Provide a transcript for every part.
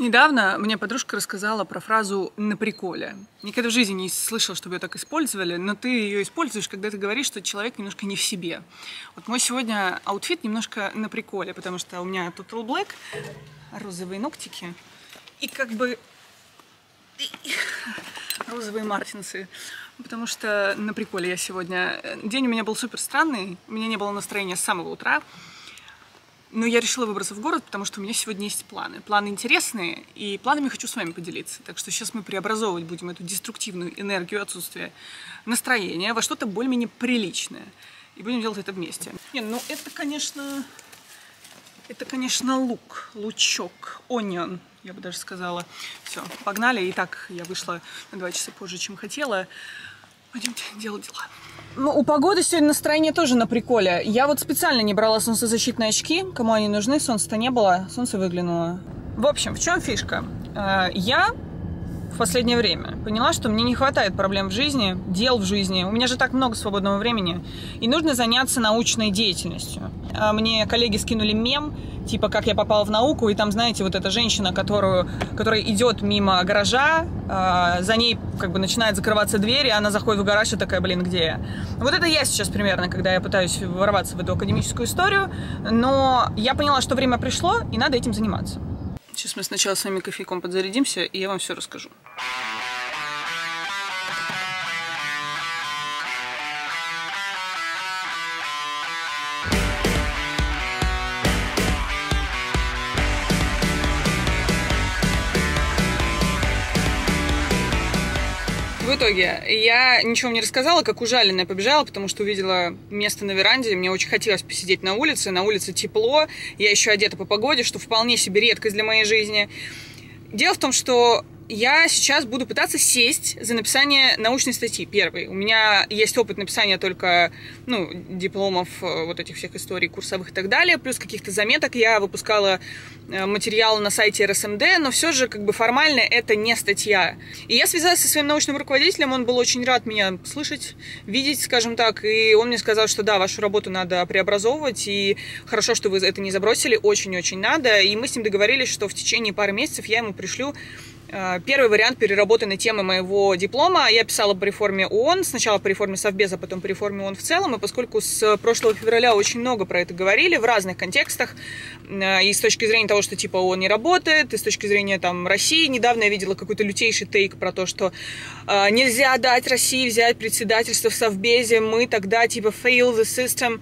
Недавно мне подружка рассказала про фразу «на приколе». Никогда в жизни не слышала, чтобы ее так использовали, но ты ее используешь, когда ты говоришь, что человек немножко не в себе. Вот мой сегодня аутфит немножко на приколе, потому что у меня тут Total Black, розовые ногтики и как бы розовые мартинсы. Потому что на приколе я сегодня. День у меня был супер странный, у меня не было настроения с самого утра. Но я решила выбраться в город, потому что у меня сегодня есть планы. Планы интересные, и планами хочу с вами поделиться. Так что сейчас мы преобразовывать будем эту деструктивную энергию отсутствия настроения во что-то более-менее приличное. И будем делать это вместе. Не, ну это, конечно, лучок, onion, я бы даже сказала. Все, погнали. И так я вышла на 2 часа позже, чем хотела. Пойдемте делать дела. Ну, у погоды сегодня настроение тоже на приколе. Я вот специально не брала солнцезащитные очки. Кому они нужны? Солнца-то не было. Солнце выглянуло. В общем, в чем фишка? Я в последнее время поняла, что мне не хватает проблем в жизни, дел в жизни. У меня же так много свободного времени. И нужно заняться научной деятельностью. Мне коллеги скинули мем, типа, как я попала в науку, и там, знаете, вот эта женщина, которая идет мимо гаража, за ней как бы начинает закрываться дверь, и она заходит в гараж и такая, блин, где я? Вот это я сейчас примерно, когда я пытаюсь ворваться в эту академическую историю, но я поняла, что время пришло, и надо этим заниматься. Сейчас мы сначала с вами кофейком подзарядимся, и я вам все расскажу. В итоге я ничего не рассказала, как ужаленная побежала, потому что увидела место на веранде, мне очень хотелось посидеть на улице тепло, я еще одета по погоде, что вполне себе редкость для моей жизни. Дело в том, что я сейчас буду пытаться сесть за написание научной статьи первой. У меня есть опыт написания только, дипломов, вот этих всех историй, курсовых и так далее, плюс каких-то заметок. Я выпускала материал на сайте РСМД, но все же как бы формально это не статья. И я связалась со своим научным руководителем, он был очень рад меня слышать, видеть, скажем так, и он мне сказал, что да, вашу работу надо преобразовывать, и хорошо, что вы это не забросили, очень-очень надо. И мы с ним договорились, что в течение пары месяцев я ему пришлю первый вариант переработанной темы моего диплома. Я писала по реформе ООН, сначала по реформе Совбеза, потом по реформе ООН в целом. И поскольку с прошлого февраля очень много про это говорили в разных контекстах, и с точки зрения того, что типа ООН не работает, и с точки зрения там России, недавно я видела какой-то лютейший тейк про то, что нельзя дать России взять председательство в Совбезе, мы тогда типа fail the system.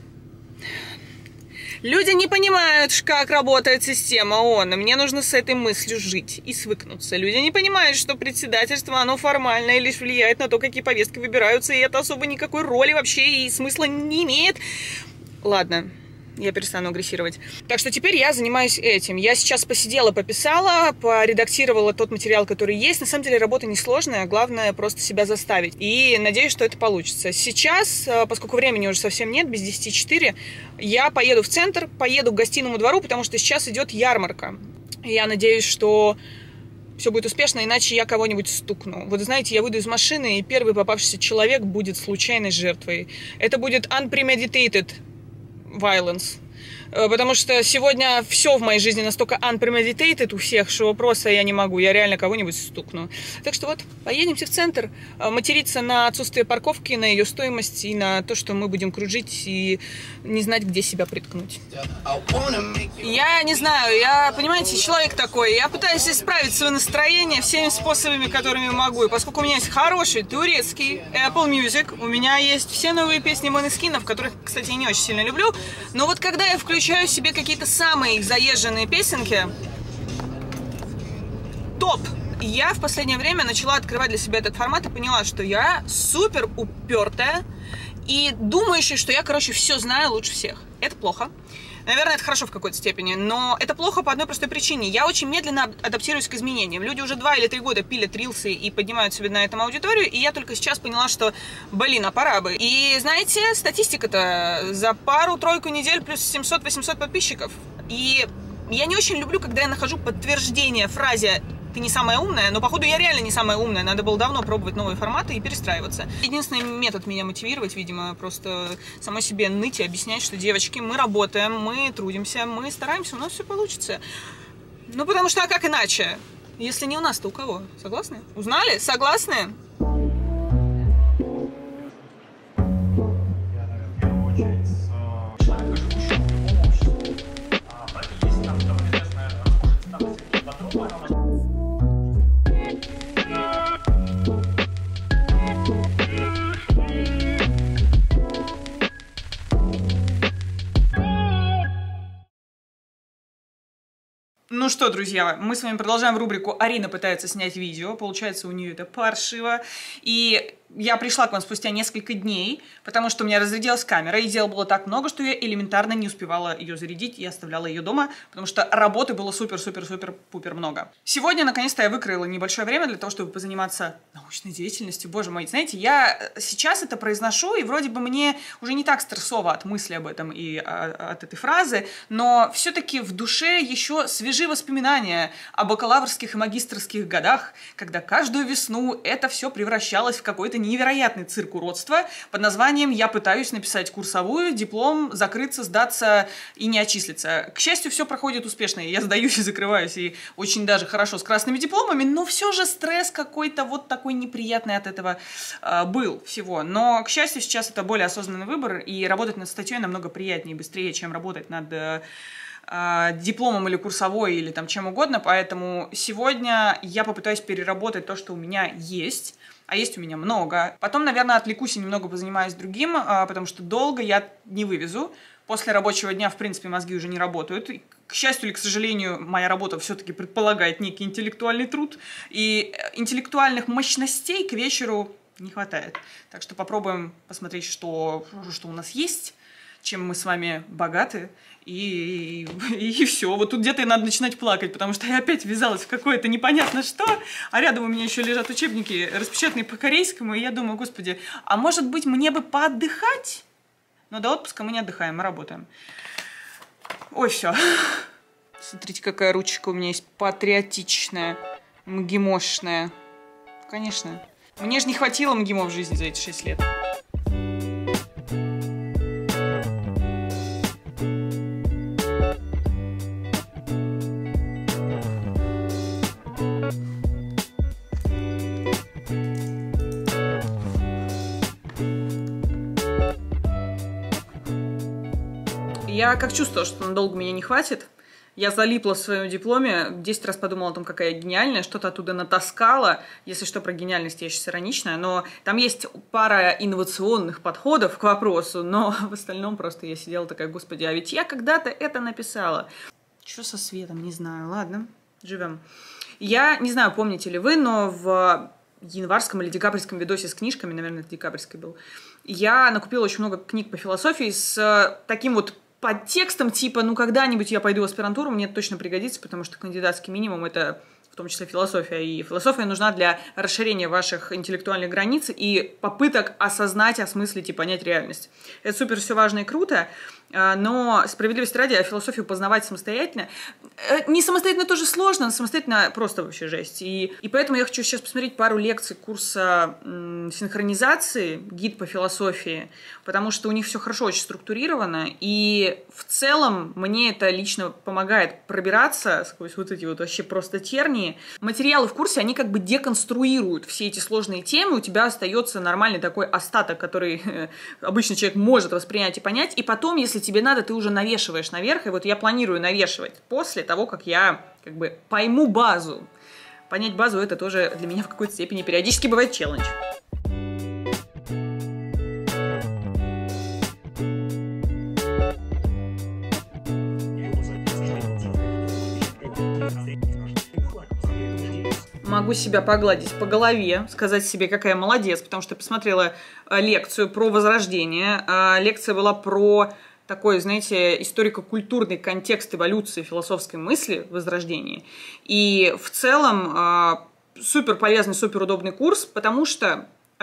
Люди не понимают, как работает система ООН, и мне нужно с этой мыслью жить и свыкнуться. Люди не понимают, что председательство, оно формальное, лишь влияет на то, какие повестки выбираются, и это особо никакой роли вообще и смысла не имеет. Ладно. Я перестану агрессировать. Так что теперь я занимаюсь этим. Я сейчас посидела, пописала, поредактировала тот материал, который есть. На самом деле работа несложная, главное просто себя заставить. И надеюсь, что это получится. Сейчас, поскольку времени уже совсем нет, без 10:04, я поеду в центр, поеду к Гостиному двору, потому что сейчас идет ярмарка. Я надеюсь, что все будет успешно, иначе я кого-нибудь стукну. Вот знаете, я выйду из машины, и первый попавшийся человек будет случайной жертвой. Это будет unpremeditated violence. Потому что сегодня все в моей жизни настолько unpremeditated у всех, что просто я не могу. Я реально кого-нибудь стукну. Так что вот, поедемте в центр. Материться на отсутствие парковки, на ее стоимость и на то, что мы будем кружить и не знать, где себя приткнуть. Я не знаю, я, понимаете, человек такой. Я пытаюсь исправить свое настроение всеми способами, которыми могу. И поскольку у меня есть хороший турецкий Apple Music, у меня есть все новые песни Måneskin, которых, кстати, я не очень сильно люблю. Но вот когда я включаю себе какие-то самые их заезженные песенки, топ! Я в последнее время начала открывать для себя этот формат и поняла, что я супер упертая и думающая, что я, короче, все знаю лучше всех. Это плохо. Наверное, это хорошо в какой-то степени, но это плохо по одной простой причине. Я очень медленно адаптируюсь к изменениям. Люди уже 2 или 3 года пилят рилсы и поднимают себе на этом аудиторию, и я только сейчас поняла, что, блин, а пора бы. И знаете, статистика-то за пару-тройку недель плюс 700-800 подписчиков. И я не очень люблю, когда я нахожу подтверждение фразе «ты не самая умная», но походу я реально не самая умная, надо было давно пробовать новые форматы и перестраиваться. Единственный метод меня мотивировать, видимо, просто самой себе ныть и объяснять, что, девочки, мы работаем, мы трудимся, мы стараемся, у нас все получится. Ну, потому что, а как иначе? Если не у нас, то у кого? Согласны? Узнали? Согласны? Ну что, друзья, мы с вами продолжаем рубрику «Арина пытается снять видео». Получается, у нее это паршиво. И я пришла к вам спустя несколько дней, потому что у меня разрядилась камера, и дел было так много, что я элементарно не успевала ее зарядить и оставляла ее дома, потому что работы было супер-супер-супер-пупер много. Сегодня, наконец-то, я выкроила небольшое время для того, чтобы позаниматься научной деятельностью. Боже мой, знаете, я сейчас это произношу, и вроде бы мне уже не так стрессово от мысли об этом и от этой фразы, но все-таки в душе еще свежи воспоминания о бакалаврских и магистерских годах, когда каждую весну это все превращалось в какой-то невероятный цирк уродства под названием «Я пытаюсь написать курсовую, диплом, закрыться, сдаться и не отчислиться». К счастью, все проходит успешно, я сдаюсь и закрываюсь, и очень даже хорошо с красными дипломами, но все же стресс какой-то вот такой неприятный от этого был всего. Но, к счастью, сейчас это более осознанный выбор, и работать над статьей намного приятнее и быстрее, чем работать над дипломом или курсовой, или там чем угодно, поэтому сегодня я попытаюсь переработать то, что у меня есть, а есть у меня много. Потом, наверное, отвлекусь и немного позанимаюсь другим, потому что долго я не вывезу. После рабочего дня, в принципе, мозги уже не работают. И, к счастью или к сожалению, моя работа все-таки предполагает некий интеллектуальный труд, и интеллектуальных мощностей к вечеру не хватает. Так что попробуем посмотреть, что у нас есть, чем мы с вами богаты, и все. Вот тут где-то и надо начинать плакать, потому что я опять ввязалась в какое-то непонятно что, а рядом у меня еще лежат учебники, распечатанные по корейскому, и я думаю, господи, а может быть мне бы поотдыхать? Но до отпуска мы не отдыхаем, мы работаем. Ой, все. Смотрите, какая ручка у меня есть патриотичная, мгимошная. Конечно. Мне же не хватило МГИМО в жизни за эти 6 лет. Я как чувствовала, что надолго меня не хватит. Я залипла в своем дипломе, 10 раз подумала о том, какая я гениальная, что-то оттуда натаскала. Если что, про гениальность я сейчас ироничная, но там есть пара инновационных подходов к вопросу, но в остальном просто я сидела такая, господи, а ведь я когда-то это написала. Что со светом, не знаю, ладно, живем. Я не знаю, помните ли вы, но в январском или декабрьском видосе с книжками, наверное, это декабрьский был, я накупила очень много книг по философии с таким вот под текстом типа, ну, когда-нибудь я пойду в аспирантуру, мне это точно пригодится, потому что кандидатский минимум — это в том числе философия. И философия нужна для расширения ваших интеллектуальных границ и попыток осознать, осмыслить и понять реальность. Это супер все важно и круто, но справедливости ради, философию познавать самостоятельно. Не самостоятельно тоже сложно, но самостоятельно просто вообще жесть. И поэтому я хочу сейчас посмотреть пару лекций курса синхронизации, гид по философии, потому что у них все хорошо, очень структурировано, и в целом мне это лично помогает пробираться сквозь вот эти вот вообще просто тернии. Материалы в курсе, они как бы деконструируют все эти сложные темы, у тебя остается нормальный такой остаток, который обычно человек может воспринять и понять, и потом, если тебе надо, ты уже навешиваешь наверх, и вот я планирую навешивать после того, как я как бы пойму базу. Понять базу — это тоже для меня в какой-то степени периодически бывает челлендж. Могу себя погладить по голове, сказать себе, какая молодец, потому что я посмотрела лекцию про Возрождение. Лекция была про такой, знаете, историко-культурный контекст эволюции философской мысли в Возрождении. И в целом супер полезный, супер удобный курс, потому что,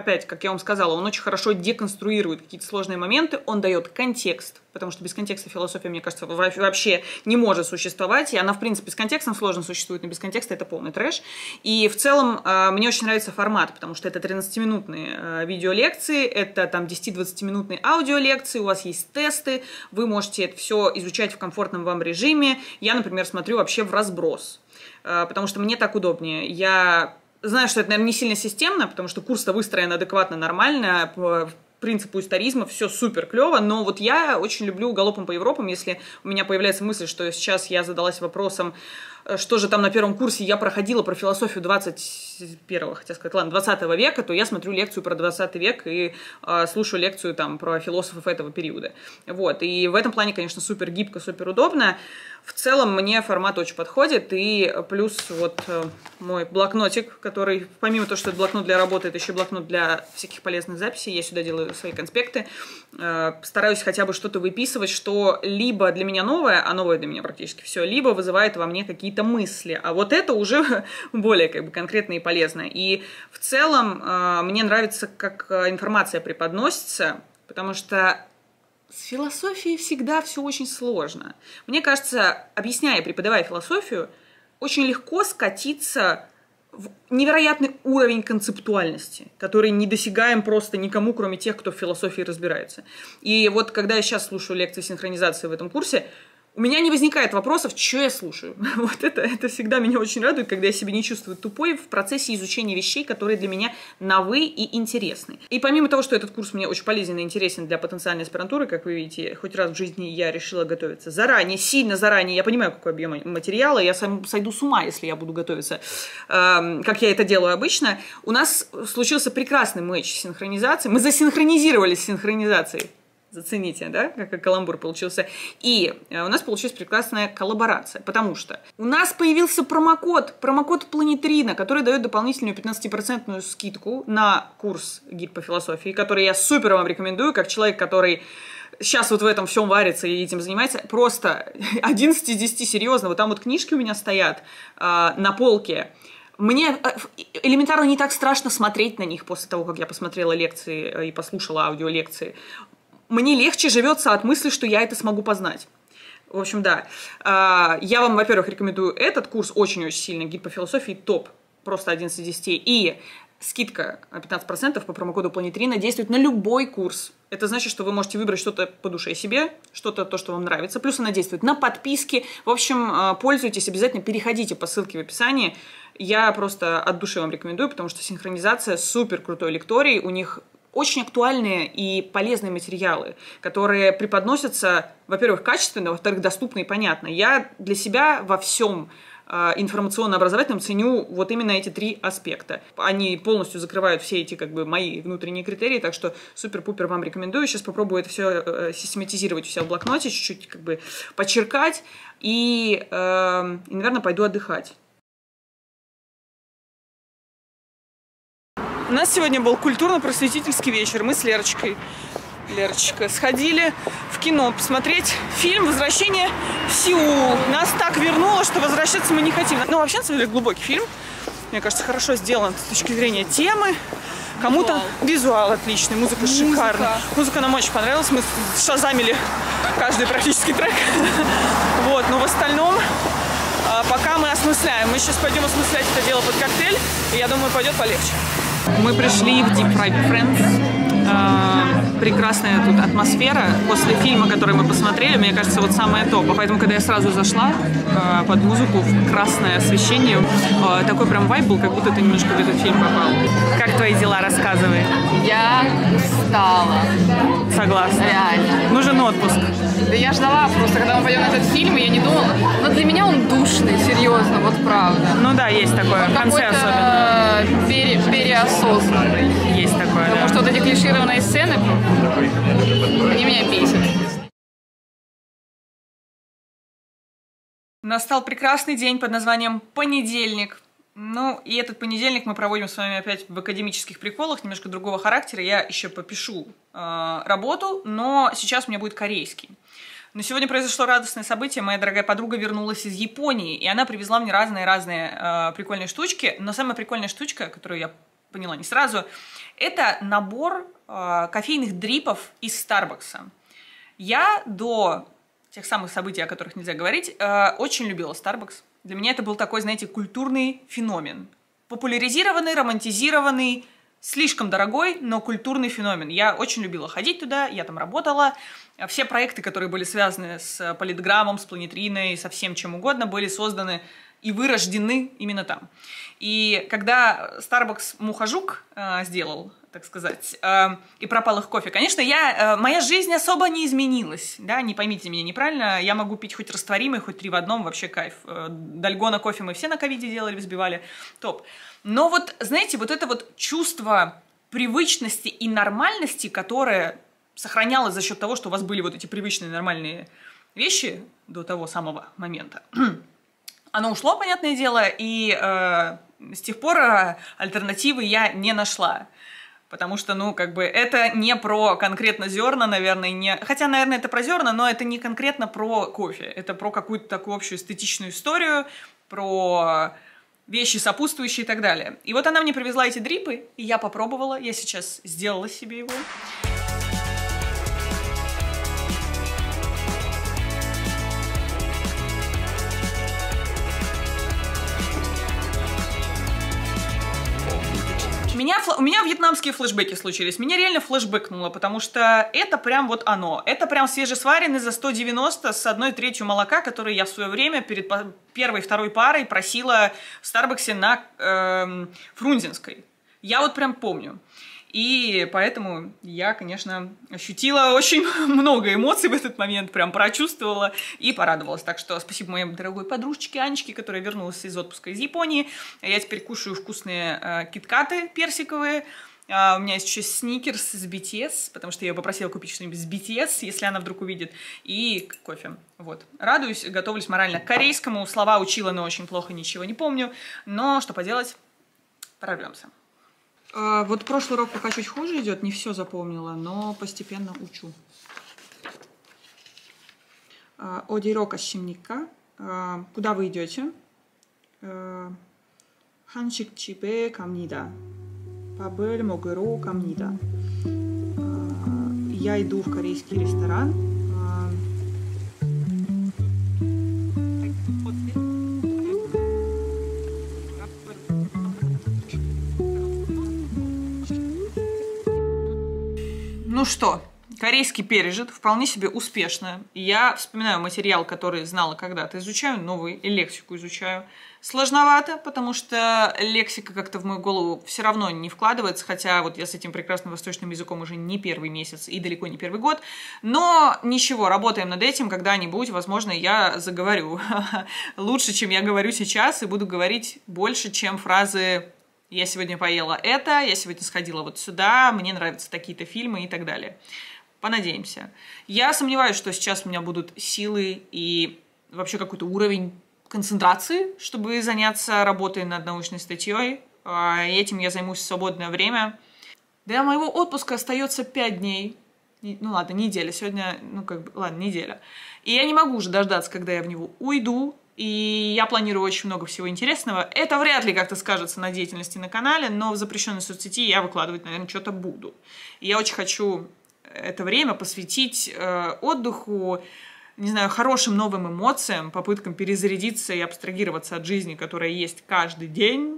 опять, как я вам сказала, он очень хорошо деконструирует какие-то сложные моменты, он дает контекст, потому что без контекста философия, мне кажется, вообще не может существовать, и она, в принципе, с контекстом сложно существует, но без контекста это полный трэш. И в целом мне очень нравится формат, потому что это 13-минутные видеолекции, это там 10-20-минутные аудиолекции, у вас есть тесты, вы можете это все изучать в комфортном вам режиме. Я, например, смотрю вообще в разброс, потому что мне так удобнее. Я знаю, что это, наверное, не сильно системно, потому что курс-то выстроен адекватно, нормально, по принципу историзма, все супер клево, но вот я очень люблю галопом по Европам, если у меня появляется мысль, что сейчас я задалась вопросом, что же там на первом курсе я проходила про философию 21-го, хотя сказать, ладно, 20 века, то я смотрю лекцию про 20 век и слушаю лекцию там про философов этого периода. Вот, и в этом плане, конечно, супер гибко, супер удобно. В целом мне формат очень подходит, и плюс вот мой блокнотик, который, помимо того, что это блокнот для работы, это еще блокнот для всяких полезных записей, я сюда делаю свои конспекты, стараюсь хотя бы что-то выписывать, что либо для меня новое, а новое для меня практически все, либо вызывает во мне какие-то мысли, а вот это уже более как бы конкретно и полезно. И в целом мне нравится, как информация преподносится, потому что с философией всегда все очень сложно. Мне кажется, объясняя и преподавая философию, очень легко скатиться в невероятный уровень концептуальности, который не досягаем просто никому, кроме тех, кто в философии разбирается. И вот когда я сейчас слушаю лекции синхронизации в этом курсе, у меня не возникает вопросов, что я слушаю. Вот это всегда меня очень радует, когда я себя не чувствую тупой в процессе изучения вещей, которые для меня новы и интересны. И помимо того, что этот курс мне очень полезен и интересен для потенциальной аспирантуры, как вы видите, хоть раз в жизни я решила готовиться заранее, сильно заранее, я понимаю, какой объем материала, я сойду с ума, если я буду готовиться, как я это делаю обычно. У нас случился прекрасный матч синхронизации, мы засинхронизировались с синхронизацией. Зацените, да, как каламбур получился. И у нас получилась прекрасная коллаборация, потому что у нас появился промокод Планетрина, который дает дополнительную 15% скидку на курс «Гид по философии», который я супер вам рекомендую, как человек, который сейчас вот в этом всем варится и этим занимается. Просто 11 из 10, серьезно. Вот там вот книжки у меня стоят на полке. Мне элементарно не так страшно смотреть на них после того, как я посмотрела лекции и послушала аудиолекции. Мне легче живется от мысли, что я это смогу познать. В общем, да. Я вам, во-первых, рекомендую этот курс очень-очень сильно. Гид по философии топ. Просто 11 из 10. И скидка 15% по промокоду Планетрина действует на любой курс. Это значит, что вы можете выбрать что-то по душе себе, что-то то, что вам нравится. Плюс она действует на подписки. В общем, пользуйтесь, обязательно переходите по ссылке в описании. Я просто от души вам рекомендую, потому что синхронизация супер крутой лекторий. У них очень актуальные и полезные материалы, которые преподносятся, во-первых, качественно, во-вторых, доступно и понятно. Я для себя во всем информационно-образовательном ценю вот именно эти три аспекта. Они полностью закрывают все эти как бы мои внутренние критерии, так что супер-пупер вам рекомендую. Сейчас попробую это все систематизировать у себя в блокноте, чуть-чуть как бы подчеркать и наверное, пойду отдыхать. У нас сегодня был культурно-просветительский вечер. Мы с Лерочкой, сходили в кино посмотреть фильм «Возвращение в Сеул». Нас так вернуло, что возвращаться мы не хотим. Ну, вообще, на самом деле, глубокий фильм. Мне кажется, хорошо сделан с точки зрения темы. Кому-то визуал отличный, музыка шикарная. Музыка нам очень понравилась. Мы шазамили каждый практически трек. Вот, но в остальном пока мы осмысляем. Мы сейчас пойдем осмыслять это дело под коктейль, и я думаю, пойдет полегче. Мы пришли в Deep Fried Friends. Прекрасная тут атмосфера. После фильма, который мы посмотрели, мне кажется, вот самое топ. Поэтому, когда я сразу зашла под музыку в красное освещение, такой прям вайб был, как будто ты немножко в этот фильм попал. Как твои дела? Рассказывай. Я устала. Согласна. Реально. Нужен отпуск. Да я ждала просто, когда мы пойдем на этот фильм, и я не думала. Но для меня он душный, серьезно, вот правда. Ну да, есть такое. В конце особенно. Переосознанный. Есть такое, Потому что вот эти клишированные сцены, они меня бесят. Настал прекрасный день под названием понедельник. Ну, и этот понедельник мы проводим с вами опять в академических приколах, немножко другого характера. Я еще попишу работу, но сейчас у меня будет корейский. Но сегодня произошло радостное событие. Моя дорогая подруга вернулась из Японии, и она привезла мне разные-разные прикольные штучки. Но самая прикольная штучка, которую я поняла не сразу. Это набор кофейных дрипов из Старбакса. Я до тех самых событий, о которых нельзя говорить, очень любила Starbucks. Для меня это был такой, знаете, культурный феномен. Популяризированный, романтизированный, слишком дорогой, но культурный феномен. Я очень любила ходить туда, я там работала. Все проекты, которые были связаны с Политграммом, с Планетриной, со всем чем угодно, были созданы и вырождены именно там. И когда Starbucks Мухожук сделал, так сказать, и пропал их кофе, конечно, моя жизнь особо не изменилась, да, не поймите меня неправильно, я могу пить хоть растворимый, хоть 3 в одном, вообще кайф. Дальгона кофе мы все на ковиде делали, взбивали, топ. Но вот, знаете, вот это вот чувство привычности и нормальности, которое сохранялось за счет того, что у вас были вот эти привычные нормальные вещи до того самого момента, оно ушло, понятное дело, и с тех пор альтернативы я не нашла. Потому что, ну, как бы, это не про конкретно зерна, наверное, не... Хотя, наверное, это про зерна, но это не конкретно про кофе. Это про какую-то такую общую эстетичную историю, про вещи сопутствующие и так далее. И вот она мне привезла эти дрипы, и я попробовала, я сейчас сделала себе его. У меня вьетнамские флешбеки случились. Меня реально флешбэкнуло, потому что это прям вот оно. Это прям свежесваренный за 190 с 1/3 молока, который я в свое время перед первой и второй парой просила в Старбаксе на Фрунзенской. Я вот прям помню. И поэтому я, конечно, ощутила очень много эмоций в этот момент, прям прочувствовала и порадовалась. Так что спасибо моей дорогой подружечке Анечке, которая вернулась из отпуска из Японии. Я теперь кушаю вкусные киткаты персиковые. У меня есть еще сникерс с BTS, потому что я ее попросила купить что-нибудь с BTS, если она вдруг увидит, и кофе. Вот. Радуюсь, готовлюсь морально к корейскому. Слова учила, но очень плохо, ничего не помню. Но что поделать, прорвемся. Вот прошлый урок пока чуть хуже идет, не все запомнила, но постепенно учу. Одиро кашимника. Куда вы идете? Ханшик чибе камнида. Пабель могеро камнида. Я иду в корейский ресторан. Ну что, корейский пережит, вполне себе успешно. Я вспоминаю материал, который знала когда-то, изучаю новый, и лексику изучаю. Сложновато, потому что лексика как-то в мою голову все равно не вкладывается, хотя вот я с этим прекрасным восточным языком уже не первый месяц и далеко не первый год. Но ничего, работаем над этим, когда-нибудь, возможно, я заговорю лучше, чем я говорю сейчас, и буду говорить больше, чем фразы «я сегодня поела это», «я сегодня сходила вот сюда», «мне нравятся такие-то фильмы» и так далее. Понадеемся. Я сомневаюсь, что сейчас у меня будут силы и вообще какой-то уровень концентрации, чтобы заняться работой над научной статьей. Этим я займусь в свободное время. До моего отпуска остается 5 дней. Ну ладно, неделя. Сегодня, ну как бы, ладно, неделя. И я не могу уже дождаться, когда я в него уйду. И я планирую очень много всего интересного. Это вряд ли как-то скажется на деятельности на канале, но в запрещенной соцсети я выкладывать, наверное, что-то буду. И я очень хочу это время посвятить отдыху, не знаю, хорошим новым эмоциям, попыткам перезарядиться и абстрагироваться от жизни, которая есть каждый день,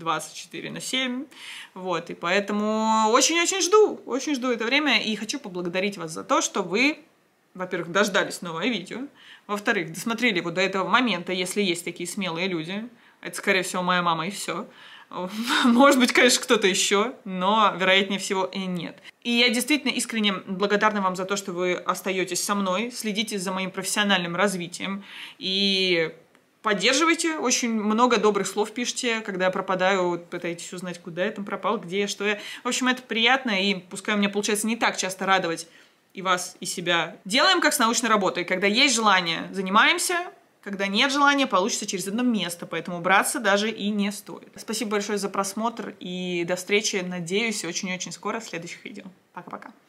24/7. Вот, и поэтому очень жду это время, и хочу поблагодарить вас за то, что вы, во-первых, дождались новое видео, во-вторых, досмотрели вот до этого момента, если есть такие смелые люди. Это, скорее всего, моя мама и все. Может быть, конечно, кто-то еще, но, вероятнее всего, и нет. И я действительно искренне благодарна вам за то, что вы остаетесь со мной, следите за моим профессиональным развитием и поддерживайте. Очень много добрых слов пишите, когда я пропадаю, пытаетесь узнать, куда я там пропал, где я, что я. В общем, это приятно, и пускай у меня получается не так часто радовать и вас, и себя. Делаем как с научной работой. Когда есть желание, занимаемся. Когда нет желания, получится через одно место. Поэтому браться даже и не стоит. Спасибо большое за просмотр. И до встречи, надеюсь, очень-очень скоро в следующих видео. Пока-пока.